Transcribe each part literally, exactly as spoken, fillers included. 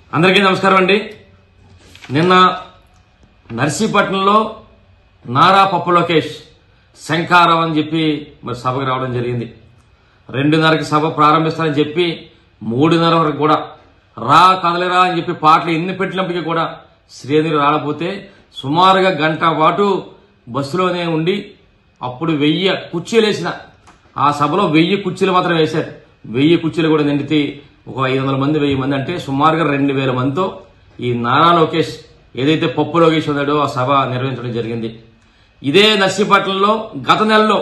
అందరికీ నమస్కారం అండి. నిన్న నర్సీపట్నంలో నారా పప్పు లోకేష్ శంఖారావం అని చెప్పి మరి సభకు రావడం జరిగింది. రెండున్నరకి సభ ప్రారంభిస్తారని చెప్పి మూడున్నర వరకు కూడా రా కదలిరా అని చెప్పి పాటలు ఎన్ని పెట్టినప్పటికీ కూడా శ్రేణులు రాకపోతే సుమారుగా గంట పాటు బస్సులోనే ఉండి అప్పుడు వెయ్యి కుర్చీలు వేసిన ఆ సభలో వెయ్యి కుర్చీలు మాత్రం వేశారు. వెయ్యి కుర్చీలు కూడా నిండితే ఒక ఐదు వందల మంది వెయ్యి మంది అంటే సుమారుగా రెండు వేల మందితో ఈ నారా లోకేష్ ఏదైతే పప్పు లోకేష్ ఉన్నాడో ఆ సభ నిర్వహించడం జరిగింది. ఇదే నర్సీపట్నంలో గత నెలలో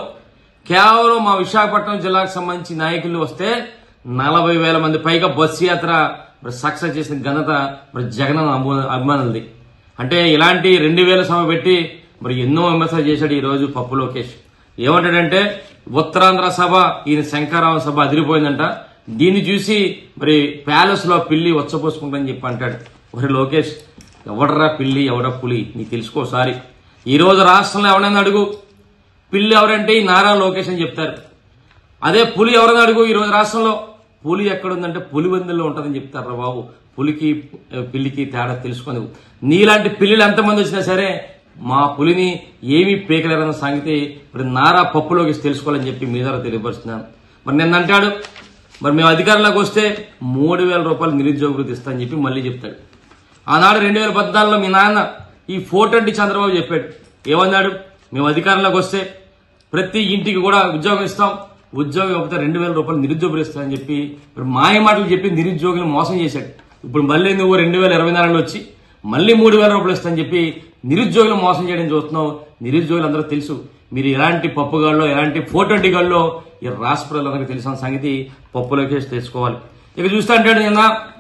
కేవలం మా విశాఖపట్నం జిల్లాకు సంబంధించి నాయకులు వస్తే నలభై వేల మంది పైగా బస్సు యాత్ర సక్సెస్ చేసిన ఘనత మరి జగన్ అభిమానులది. అంటే ఇలాంటి రెండు వేల సభ పెట్టి మరి ఎన్నో విమర్శలు చేశాడు ఈ రోజు పప్పు లోకేష్. ఏమంటాడంటే ఉత్తరాంధ్ర సభ ఈయన శంకరావం సభ అదిరిపోయిందంట, దీన్ని చూసి మరి ప్యాలెస్ లో పిల్లి వచ్చపోసుకుంటానని చెప్పి అంటాడు. మరి లోకేష్ ఎవడరా పిల్లి ఎవడ పులి నీకు తెలుసుకోసారి. ఈ రోజు రాష్ట్రంలో ఎవరైనా అడుగు పిల్లి ఎవరంటే ఈ నారా లోకేష్ అని చెప్తారు. అదే పులి ఎవరైనా అడుగు ఈ రోజు రాష్ట్రంలో పులి ఎక్కడుందంటే పులివెందుల్లో ఉంటుందని చెప్తారు. బాబు పులికి పిల్లికి తేడా తెలుసుకొని నీలాంటి పిల్లిలు ఎంతమంది వచ్చినా సరే మా పులిని ఏమీ పీకలేరన్న సంగతి మరి నారా పప్పు లోకేష్ తెలుసుకోవాలని చెప్పి మీ ద్వారా తెలియపరుస్తున్నాను. మరి నిన్న అంటాడు మరి మేము అధికారంలోకి వస్తే మూడు వేల రూపాయలు నిరుద్యోగ వృత్తి ఇస్తామని చెప్పి మళ్ళీ చెప్తాడు. ఆనాడు రెండు వేల పద్నాలుగులో మీ నాన్న ఈ ఫోర్ ట్వంటీ చంద్రబాబు చెప్పాడు. ఏమన్నాడు? మేము అధికారంలోకి వస్తే ప్రతి ఇంటికి కూడా ఉద్యోగం ఇస్తాం, ఉద్యోగం ఇవ్వకపోతే రెండు వేల రూపాయలు నిరుద్యోగులు ఇస్తామని చెప్పి ఇప్పుడు మాయ మాటలు చెప్పి నిరుద్యోగులు మోసం చేశాడు. ఇప్పుడు మళ్ళీ నువ్వు రెండు వేల ఇరవై నాలుగులో వచ్చి మళ్ళీ మూడు వేల రూపాయలు ఇస్తామని చెప్పి నిరుద్యోగులు మోసం చేయడం చూస్తున్నావు. నిరుద్యోగులు అందరూ తెలుసు మీరు ఎలాంటి పప్పుగాళ్ళో ఎలాంటి ఫోర్ ట్వంటీ గాళ్ళో ఈ రాష్ట్ర ప్రజలందరికీ తెలిసిన సంగతి పప్పు లోకేష్ తెలుసుకోవాలి. ఇక చూస్తా అంటాడు నిన్న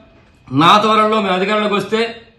నా త్వరలో మేము అధికారంలోకి వస్తే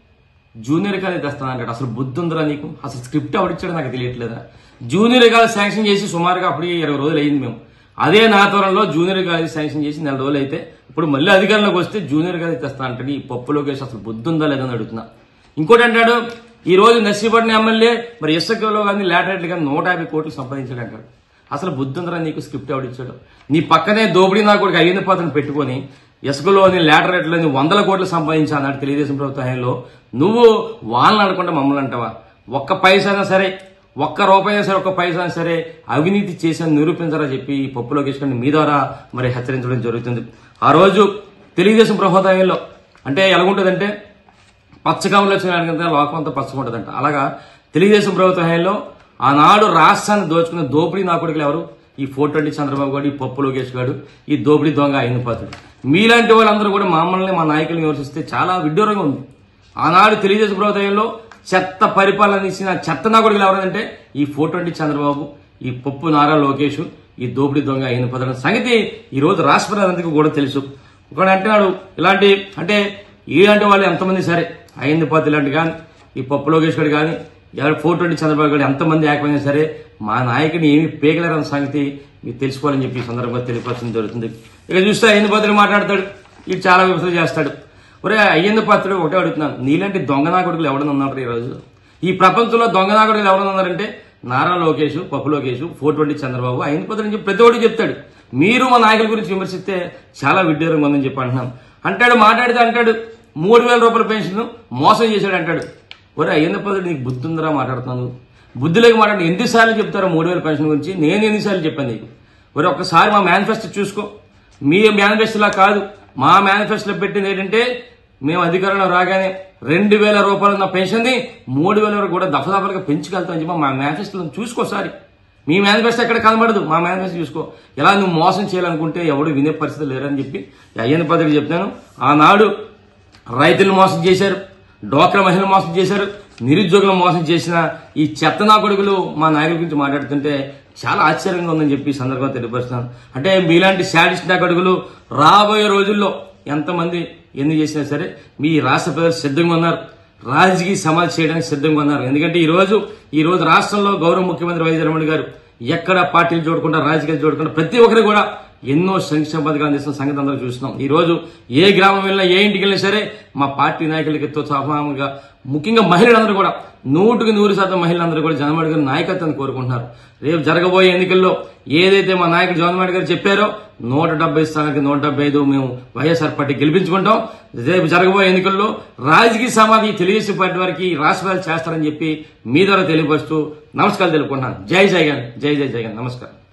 జూనియర్ కాలేజ్ తెస్తాను అంటాడు. అసలు బుద్ధి ఉందిరా నీకు? అసలు స్క్రిప్ట్ ఎవరిచ్చాడో నాకు తెలియట్లేదా? జూనియర్ కాలేజ్ శాంక్షన్ చేసి సుమారుగా అప్పటికి ఇరవై రోజులు అయింది. మేము అదే నా త్వరలో జూనియర్ కాలేజ్ శాంక్షన్ చేసి నెల రోజులు అయితే ఇప్పుడు మళ్ళీ అధికారంలోకి వస్తే జూనియర్ కాలేజ్ తెస్తా అంటాడు. ఈ పప్పు లోకేష్ అసలు బుద్ధి ఉందా లేదని అడుగుతున్నా. ఇంకోటి అంటాడు ఈ రోజు నర్సీపట్నం ఎమ్మెల్యే మరి ఇసుకలో కానీ లాటరేట్లు కానీ నూట యాభై కోట్లు సంపాదించాడు అంటాడు. అసలు బుద్ధి ఉందరా నీకు? స్క్రిప్ట్ ఎవడిచ్చాడు? నీ పక్కనే దోపిడీ నా కొడుకు అయ్యింది పాత్రను పెట్టుకుని ఇసుకలోని లాటరేట్లోని వందల కోట్లు సంపాదించా అన్నాడు తెలుగుదేశం ప్రభుత్వంలో. నువ్వు వాళ్ళని అనుకుంటే మమ్మల్ని అంటావా? ఒక్క పైసా అయినా సరే ఒక్క రూపాయి సరే ఒక్క పైసా సరే అవినీతి చేసిన నిరూపించారా చెప్పి ఈ పప్పు లోకేష్ గారిని మీ ద్వారా మరి హెచ్చరించడం జరుగుతుంది. ఆ రోజు తెలుగుదేశం ప్రభుత్వంలో అంటే ఎలాగుంటుందంటే పచ్చకాములు వచ్చిన లోకం అంతా పచ్చకుంటుందంట. అలాగా తెలుగుదేశం ప్రభుత్వంలో ఆనాడు రాష్ట్రాన్ని దోచుకున్న దోపిడీ నా కొడుకులు ఎవరు? ఈ ఫోర్ ట్వంటీ చంద్రబాబు గారు, ఈ పప్పు లోకేష్ గారు, ఈ దోపిడీ దొంగ అయిన పాత్రుడు. మీలాంటి వాళ్ళందరూ కూడా మమ్మల్ని మా నాయకులను విమర్శిస్తే చాలా విడ్డూరంగా ఉంది. ఆనాడు తెలుగుదేశం ప్రభుత్వంలో చెత్త పరిపాలన ఇచ్చిన చెత్త నా కొడుకులు ఎవరంటే ఈ ఫోర్ ట్వంటీ చంద్రబాబు, ఈ పప్పు నారా లోకేష్, ఈ దోపిడీ దొంగ అయిన పాత్రుడు సంగతి ఈ రోజు రాష్ట్ర ప్రజలందరికీ కూడా తెలుసు. ఒకడు అంటున్నాడు ఇలాంటి అంటే ఇలాంటి వాళ్ళు ఎంతమంది సరే అయింది పాత్ర ఇలాంటి కానీ ఈ పప్పు లోకేష్ గారు కానీ ఎవరు ఫోర్ ట్వంటీ చంద్రబాబు గారు ఎంతమంది ఏకమైనా సరే మా నాయకుని ఏమి పేగలేరన్న సంగతి మీరు తెలుసుకోవాలని చెప్పి ఈ సందర్భంగా తెలియపరచడం జరుగుతుంది. ఇక చూస్తే అయ్యింది పాత్రుడు మాట్లాడతాడు, ఇది చాలా విమర్శలు చేస్తాడు. ఒరే అయ్యింది పాత్రుడు ఒకటే అడుగుతున్నాను, నీలాంటి దొంగనాకుడుకులు ఎవరైనా ఉన్నారు ఈ రోజు ఈ ప్రపంచంలో? దొంగనాకుడుకులు ఎవరైనా ఉన్నారంటే నారా లోకేష్, పప్పు లోకేష్, ఫోర్ ట్వంటీ చంద్రబాబు, అయ్యింది పాత్రుడు అని చెప్పి ప్రతి ఒక్కటి చెప్తాడు. మీరు మా నాయకుల గురించి విమర్శిస్తే చాలా విడ్డూరంగా ఉందని చెప్పి అంటున్నాం. అంటాడు మాట్లాడితే అంటాడు మూడు వేల రూపాయల పెన్షన్ మోసం చేశాడు అంటాడు. ఒరే అయ్యింది పాత్రుడు నీకు బుద్ధి ఉందరా? మాట్లాడుతున్నాను బుద్ధిలోకి మాట్లాడి ఎన్నిసార్లు చెప్తారో మూడు వేల పెన్షన్ గురించి? నేను ఎన్నిసార్లు చెప్పాను నీకు? మరి ఒక్కసారి మా మేనిఫెస్టో చూసుకో. మీ మేనిఫెస్టోలా కాదు, మా మేనిఫెస్టోలో పెట్టింది ఏంటంటే మేము అధికారంలో రాగానే రెండు వేల రూపాయలు ఉన్న పెన్షన్ ని మూడు వేల వరకు కూడా దఫదఫలుగా పెంచుకెళ్తామని చెప్పి మా మేనిఫెస్టోలో చూసుకోసారి. మీ మేనిఫెస్టో ఎక్కడ కనబడదు, మా మేనిఫెస్టో చూసుకో. ఎలా నువ్వు మోసం చేయాలనుకుంటే ఎవడు వినే పరిస్థితి లేరని చెప్పి అయ్యన్న పద్ధతి చెప్తాను. ఆనాడు రైతులను మోసం చేశారు, డోక్రా మహిళలు మోసం చేశారు, నిరుద్యోగులను మోసం చేసిన ఈ చెత్తనా కొడుకులు మా నాయకుల గురించి మాట్లాడుతుంటే చాలా ఆశ్చర్యంగా ఉందని చెప్పి సందర్భంగా తెలియపరుస్తున్నాను. అంటే మీలాంటి శాడిస్ట్ నా కొడుకులు రాబోయే రోజుల్లో ఎంతమంది ఎన్ని చేసినా సరే మీ రాష్ట్ర ప్రజలు సిద్ధంగా ఉన్నారు, రాజకీయ సమాధి చేయడానికి సిద్ధంగా ఉన్నారు. ఎందుకంటే ఈ రోజు ఈ రోజు రాష్ట్రంలో గౌరవ ముఖ్యమంత్రి వైఎస్ జగన్మోహన్ గారు ఎక్కడ పార్టీలు చూడకుండా రాజకీయాలు చూడకుండా ప్రతి ఒక్కరు కూడా ఎన్నో సంక్షేమ పథకాలు అందిస్తున్న సంగతి అందరూ చూస్తున్నాం. ఈ రోజు ఏ గ్రామం వెళ్ళినా ఏ ఇంటికి వెళ్ళినా సరే మా పార్టీ నాయకులకి సమానంగా ముఖ్యంగా మహిళలందరూ కూడా నూటికి నూరు శాతం మహిళలందరూ కూడా జగన్మోహన్ గారి నాయకత్వాన్ని కోరుకుంటున్నారు. రేపు జరగబోయే ఎన్నికల్లో ఏదైతే మా నాయకుడు జగన్మోహన్ గారు చెప్పారో నూట డెబ్బై స్థానానికి నూట డెబ్బై ఐదు మేము వైఎస్ఆర్ పార్టీ గెలిపించుకుంటాం. రేపు జరగబోయే ఎన్నికల్లో రాజకీయ సమాధి తెలుగుదేశం పార్టీ వారికి రాష్ట్రాలు చేస్తారని చెప్పి మీ ద్వారా తెలియపరుస్తూ నమస్కారాలు తెలుపుకుంటున్నాను. జై జగన్, జై జై జగన్, నమస్కారం.